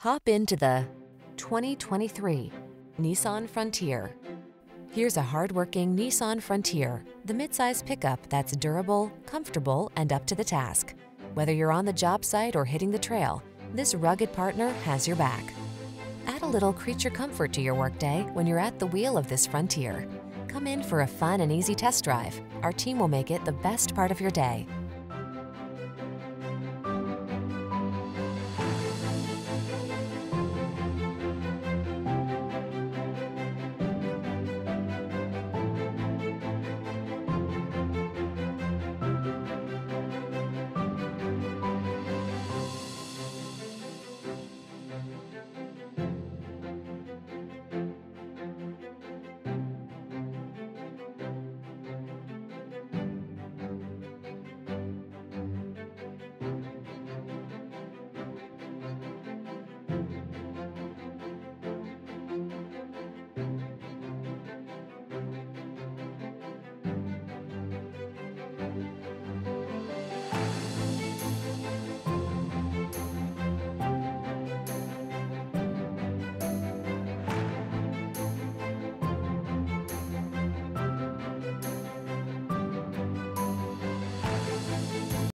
Hop into the 2023 Nissan Frontier. Here's a hard-working Nissan Frontier, the midsize pickup that's durable, comfortable, and up to the task. Whether you're on the job site or hitting the trail, this rugged partner has your back. Add a little creature comfort to your workday when you're at the wheel of this Frontier. Come in for a fun and easy test drive. Our team will make it the best part of your day.